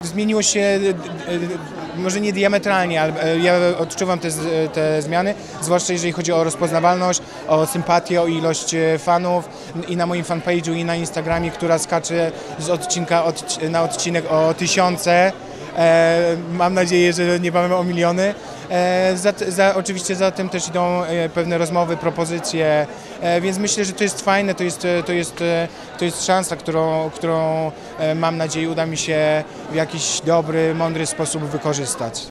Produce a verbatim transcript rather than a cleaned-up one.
zmieniło się, e, e, może nie diametralnie, ale e, ja odczuwam te, z- te zmiany, zwłaszcza jeżeli chodzi o rozpoznawalność, o sympatię, o ilość e, fanów i na moim fanpage'u, i na Instagramie, która skacze z odcinka od, na odcinek o tysiące. E, mam nadzieję, że niebawem o miliony. E, za, za, oczywiście za tym też idą e, pewne rozmowy, propozycje, e, więc myślę, że to jest fajne, to jest, e, to jest, e, to jest szansa, którą, którą e, mam nadzieję uda mi się w jakiś dobry, mądry sposób wykorzystać.